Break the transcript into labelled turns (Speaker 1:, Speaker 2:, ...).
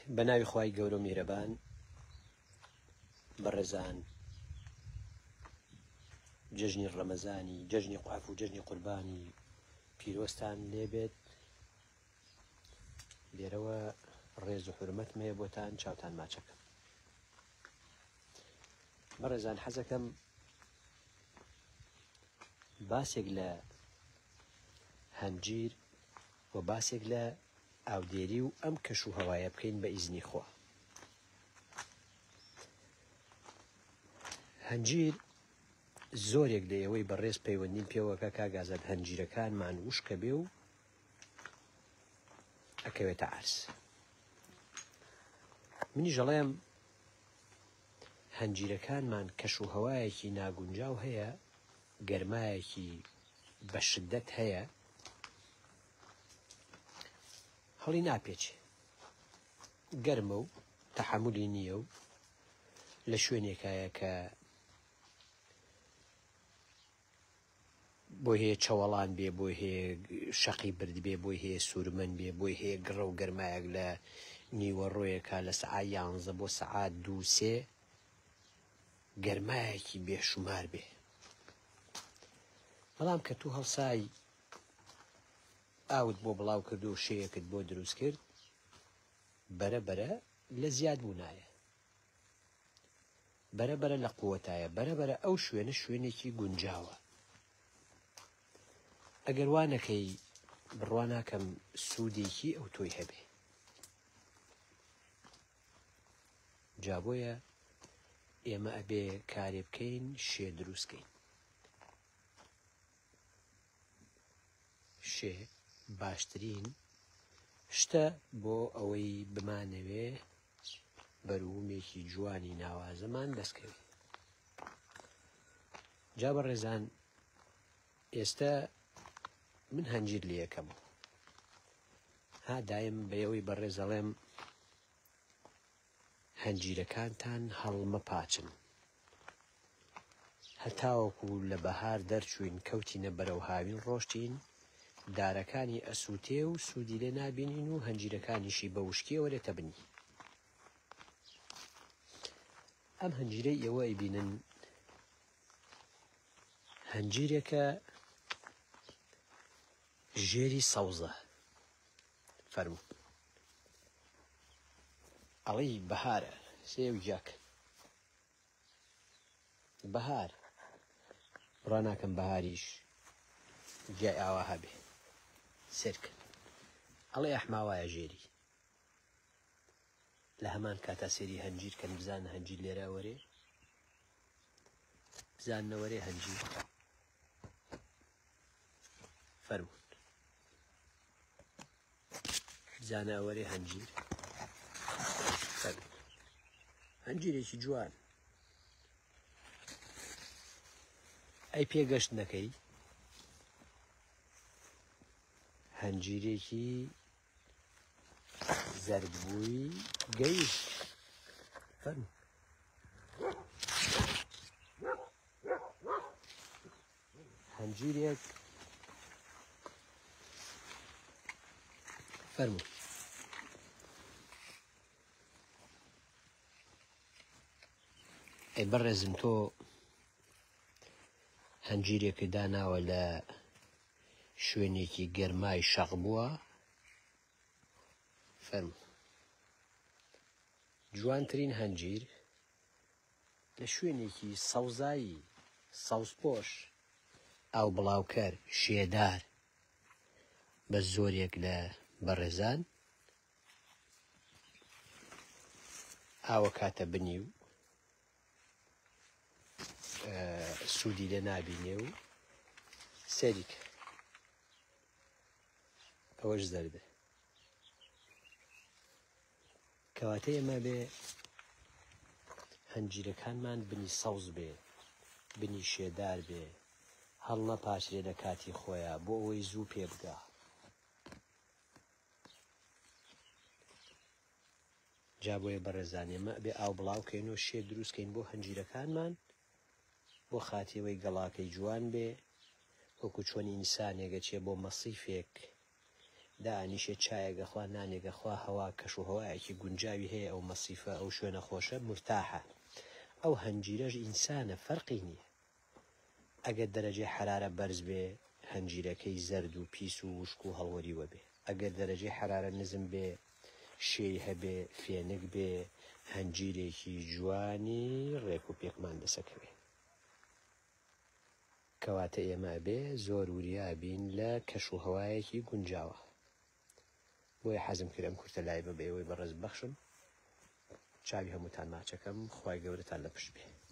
Speaker 1: بناوی خوای گەورە میهرەبان بەڕێزان جەژنی ڕەمەزانی جەژنی قوعف و جەژنی قوربانی پیرۆستان لێبێت. لێرەوە ڕێز و حورمەتم هەیە بۆتان چاوتان ماچەکەم. بەڕێزان حەزەکەم باسێک لە هەنجیر و باسێک لە ئاودێری و ئەم کەش و هەوایە بکەین بە ئیزنی خوا. هەنجیر زۆرێک لە ئێوەی بەڕێز پەیوەندیم پێوەکە کاگازات هەنجیرەکانمان وشکە بێ و ئەکەوێتە عەرز. منی ژەڵێم هەنجیرەکانمان کەش و هەوایەکی ناگونجاو هەیە، گەرمایەکی بە شدەت هەیە، هەڵی ناپێچێ، گەرمە و تەحەمولی نییە و لە شوێنێکایە کە بۆی هەیە چەوەڵان بێ، بۆی هەیە شەقی برد بێ، بۆی هەیە سوورمەن بێ، بۆی هەیە گڕە و گەرمایەک لە نیوەڕۆیەکە لە سەعات 11 بۆ سەعات 2-3 گەرمایەکی بێشومار بێ. بەڵام کە تو هەڵسای ئاوت بۆ بڵاو کرد و شەیەکت بۆ دروست کرد، بەرەبەرە لە زیاد بوونایە، بەرەبەرە لە قووەتایە، بەرەبەرە ئەو شوێنە شوێنێکی گونجاوە. ئەگەر وانەکەی بڕواناکەم سوودێکی ئەو تۆی هەبێ. جابۆیە ئێمە ئەبێ کارێ بکەین، شێ دروستکەین. شێ باشترین شتە بۆ ئەوەی بمانەوێ بەروومێکی جوانی ناوازەمان دەستکەوێت. جا بەڕێزان ئێستا من هەنجیر لێ یەکەمەوە، ها دایم بە ئەوەی بەڕێزەڵێم هەنجیرەکانتان هەڵمەپاچن، هەتاوەکو لە بەهار دەرچوین کەوتینە بەرەو هاوین ڕۆشتین، دارەکانی ئەسووتێ و سوودی لێ نابینین و هەنجیرەکانیشی بە وشکیەوە لێتە بنی. ئەم هەنجیرەی ئێوە ئەیبینن هەنجیرێکە ژێری سەوزە. فەرموو ئەڵەی بەهارە سێو جاک بەهار ڕاناکەم بەهاریش جای ئاوا هەبێ سرکە ئەڵێ ئەحماوایە ژێری. لە هەمان کاتا سێری هەنجیر کەن بزانە هەنجیر لێرە وەرێ، بزاننەوەرێ هەنجیر. فەرموون بزانە ئەوەرێ هەنجیر. فەرموون هەنجیرێکی جوان. ئەی پێگەشت نەکەی هەنجیرێکی زەردبووی گەیشت. فەرموون هەنجیرێک. فەرموون ئەی بەڕێزم تۆ هەنجیرێکی داناوە لە شوێنێکی گەرمای شەق بووە. فەرموو جوانترین هەنجیر لە شوێنێکی سەوزایی، سەوزپۆش، ئاو بڵاوکەر، شێدار بە زۆرێک لە بەڕێزان ئاوە کاتە بنی و سوودی لێ نابینێ و سەریکە ئەوەش زەردە. کەواتە ئێمە بێ هەنجیرەکانمان بنی سەوز بێ، بنی شێدار بێ، هەڵ نەپاچرێ لە کاتی خۆیان بۆ ئەوەی زوو پێ بگا. جا بۆیە بەڕێزان ئێمە ئەبێ ئاو بڵاوکەین و شێ دروستکەین بۆ هەنجیرەکانمان، بۆ خاتیەوەی گەڵاکەی جوان بێ، وەکو چۆن ئینسانێکە چێ بۆ مەسیفێک دانیشێ چایەگەخوا نانێگەخوا هەوا کەش و هەوایەکی گونجاوی هەیە ئەو مەسیفە ئەو شوێنە خۆشە مرتاحە ئەو هەنجیرەش ئینسانە فەرقی نییە ئەگەر دەرەجەی حرارە بەرز بێ هەنجیرەکەی زەرد و پیس و وشک و هەڵوەریوە بێ ئەگەر دەرەجەی حرارە نزم بێ شێی هەبێ فێنک بێ هەنجیرێکی جوانی ڕێک و پێکمان دەسەکەوێ کەواتە ئێمە بێ زۆر وریابین لە کەش و هەوایەکی گونجاوە بۆیە حەزم کرد ئەم کورتە لای بە بێەوەی بەڕێز بەخشم چاوی هەمووتان ماچەکەم خوای گەورەتان لە پشت بێ